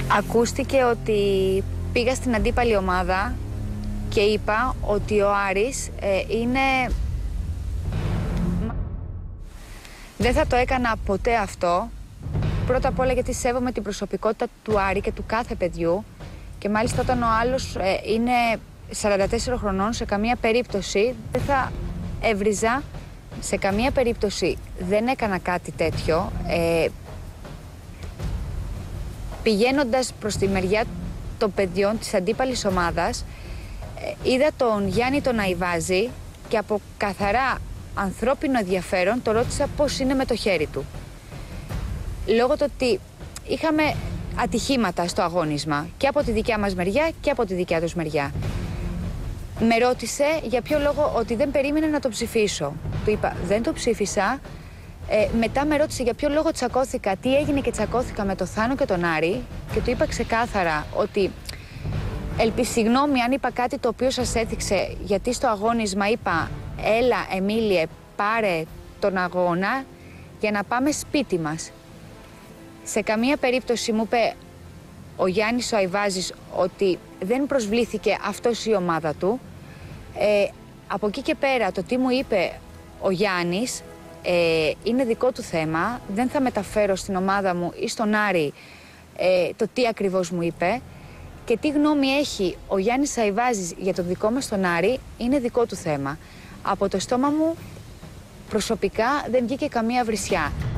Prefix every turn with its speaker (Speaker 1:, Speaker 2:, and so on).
Speaker 1: Ακούστηκε ότι πήγα στην αντίπαλη ομάδα και είπα ότι ο Άρης είναι... Δεν θα το έκανα ποτέ αυτό. Πρώτα απ' όλα γιατί σέβομαι την προσωπικότητα του Άρη και του κάθε παιδιού. Και μάλιστα όταν ο άλλος είναι 44 χρονών, σε καμία περίπτωση δεν θα έβριζα. Σε καμία περίπτωση δεν έκανα κάτι τέτοιο. Πηγαίνοντας προς τη μεριά των παιδιών της αντίπαλης ομάδας, είδα τον Γιάννη τον Αϊβάζη και από καθαρά ανθρώπινο ενδιαφέρον το ρώτησα πώς είναι με το χέρι του. Λόγω του ότι είχαμε ατυχήματα στο αγώνισμα και από τη δικιά μας μεριά και από τη δικιά τους μεριά. Με ρώτησε για ποιο λόγο ότι δεν περίμενε να το ψηφίσω. Του είπα δεν το ψήφισα. Μετά με ρώτησε για ποιο λόγο τσακώθηκα, τι έγινε και τσακώθηκα με το Θάνο και τον Άρη και του είπα ξεκάθαρα ότι συγγνώμη αν είπα κάτι το οποίο σας έθιξε, γιατί στο αγώνισμα είπα έλα Εμίλιε πάρε τον αγώνα για να πάμε σπίτι μας. Σε καμία περίπτωση μου είπε ο Γιάννης ο Αϊβάζης ότι δεν προσβλήθηκε αυτός η ομάδα του. Από εκεί και πέρα το τι μου είπε ο Γιάννης είναι δικό του θέμα. Δεν θα μεταφέρω στην ομάδα μου ή στον Άρη το τι ακριβώς μου είπε. Και τι γνώμη έχει ο Γιάννης Αϊβάζης για το δικό μας τον Άρη είναι δικό του θέμα. Από το στόμα μου προσωπικά δεν βγήκε καμία βρισιά.